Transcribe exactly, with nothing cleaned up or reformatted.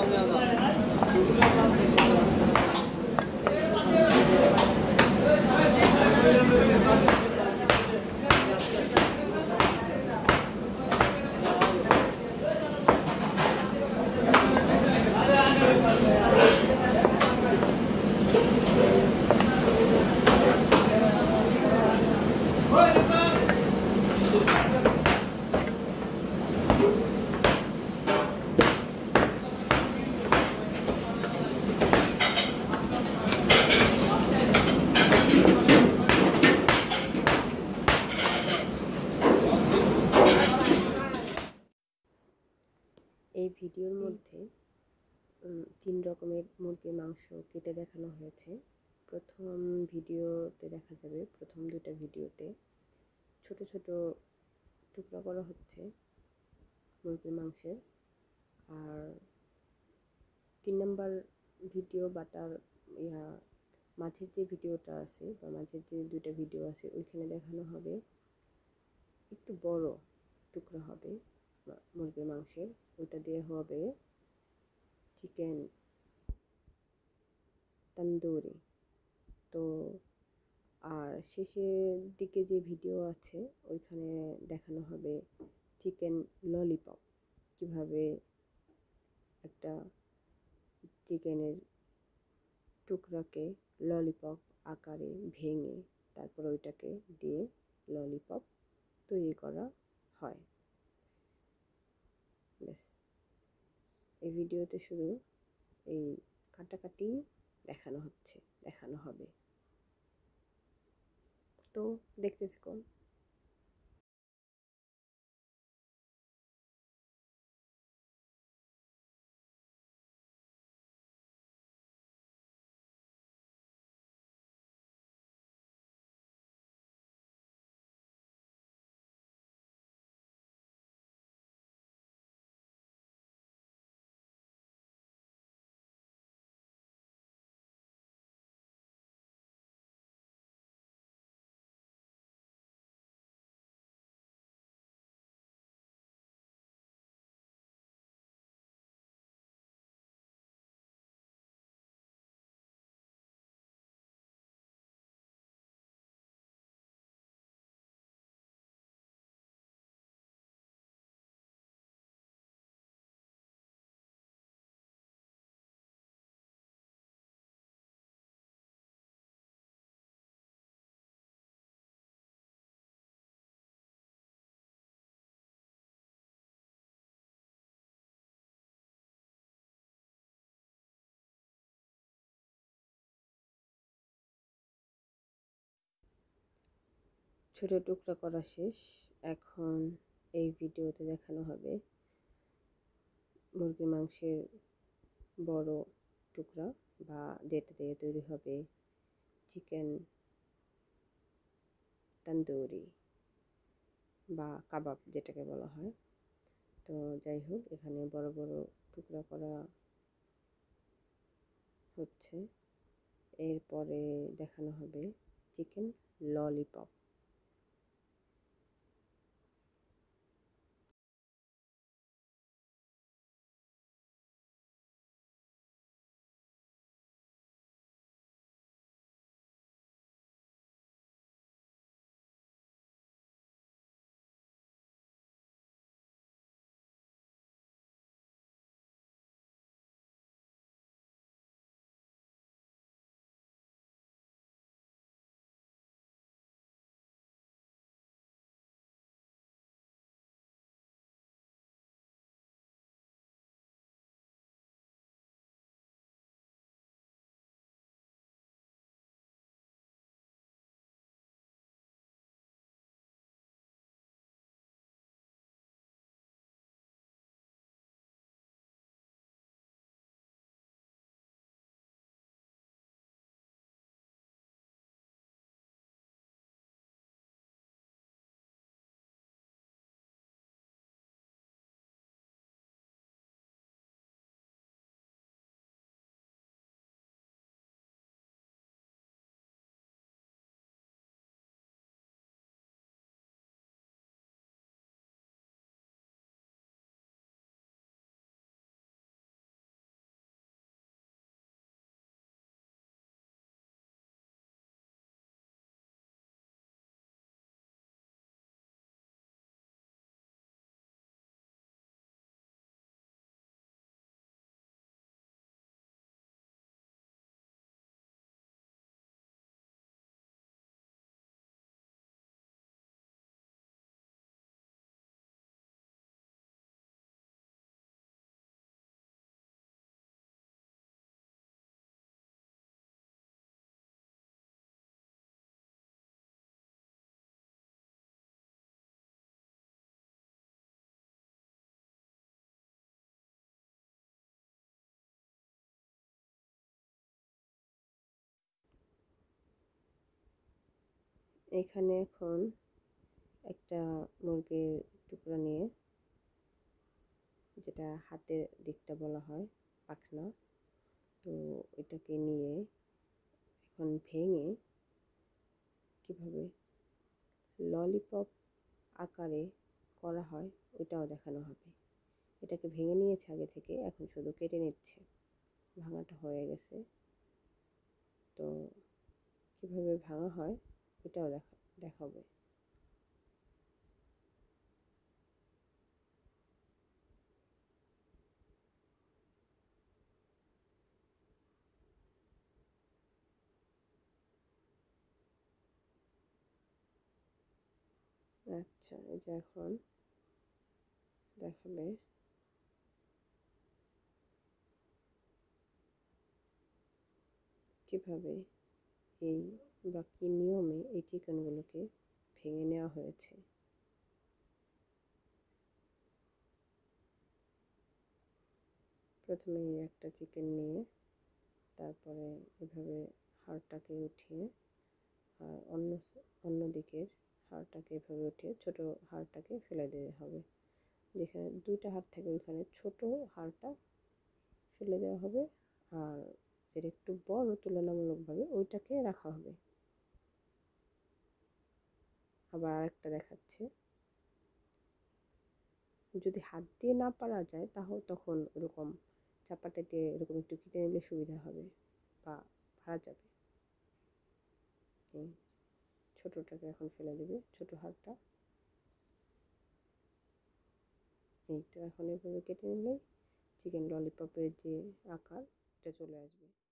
এই ভিডিওর মধ্যে তিন রকমের মুরগির মাংস কেটে দেখানো হয়েছে। প্রথম ভিডিওতে দেখা যাবে, প্রথম দুটা ভিডিওতে ছোট ছোট টুকরা করা হচ্ছে মুরগির মাংসের। আর তিন নম্বর ভিডিও বা তার ইয়া মাঝের যে ভিডিওটা আছে বা মাঝের যে দুইটা ভিডিও আছে ওইখানে দেখানো হবে একটু বড় টুকরা হবে মুরগির মাংসের, ওইটা দিয়ে হবে চিকেন তন্দুরি। তো আর শেষের দিকে যে ভিডিও আছে ওইখানে দেখানো হবে চিকেন ললিপপ, কিভাবে একটা চিকেনের টুকরাকে ললিপপ আকারে ভেঙে তারপর ওইটাকে দিয়ে ললিপপ তৈরি করা হয়। ব্যাস, এই ভিডিওতে শুধু এই কাটাকাটি দেখানো হচ্ছে, দেখানো হবে। তো দেখতে থাকুন। ছোট টুকরা করা শেষ। এখন এই ভিডিওতে দেখানো হবে মুরগির মাংসের বড় টুকরা বা যেটা দিয়ে তৈরি হবে চিকেন তন্দুরি বা কাবাব যেটাকে বলা হয়। তো যাই হোক, এখানে বড় বড় টুকরা করা হচ্ছে। এরপরে দেখানো হবে চিকেন ললিপপ। এখানে এখন একটা মুরগির টুকরা নিয়ে, যেটা হাতের দিকটা বলা হয় পাখনা, তো এটাকে নিয়ে এখন ভেঙে কিভাবে ললিপপ আকারে করা হয় ওইটাও দেখানো হবে। এটাকে ভেঙে নিয়েছে আগে থেকে, এখন শুধু কেটে নিচ্ছে, ভাঙাটা হয়ে গেছে। তো কিভাবে ভাঙা হয় এটাও দেখা দেখাবে। আচ্ছা, এই যে এখন দেখাবে কিভাবে এই বা কি নিয়মে এই চিকেনগুলোকে ভেঙে নেওয়া হয়েছে। প্রথমে একটা চিকেন নিয়ে তারপরে এভাবে হাড়টাকে উঠিয়ে, আর অন্য অন্য দিকের হাড়টাকে এভাবে উঠিয়ে ছোট হাড়টাকে ফেলে দিতে হবে। যেখানে দুইটা হাড় থাকে ওইখানে ছোট হাড়টা ফেলে দেওয়া হবে, আর যেটা একটু বড় তুলনামূলকভাবে ওইটাকে রাখা হবে। আবার আরেকটা দেখাচ্ছে, যদি হাত দিয়ে না পারা যায় তাহলে তখন ওরকম চাপাটা দিয়ে এরকম একটু কেটে নিলে সুবিধা হবে বা পারা যাবে। এই ছোটোটাকে এখন ফেলে দেবে, ছোট হাড়টা। এই তো এখন এভাবে কেটে নিলেই চিকেন ললিপপের যে আকার এটা চলে আসবে।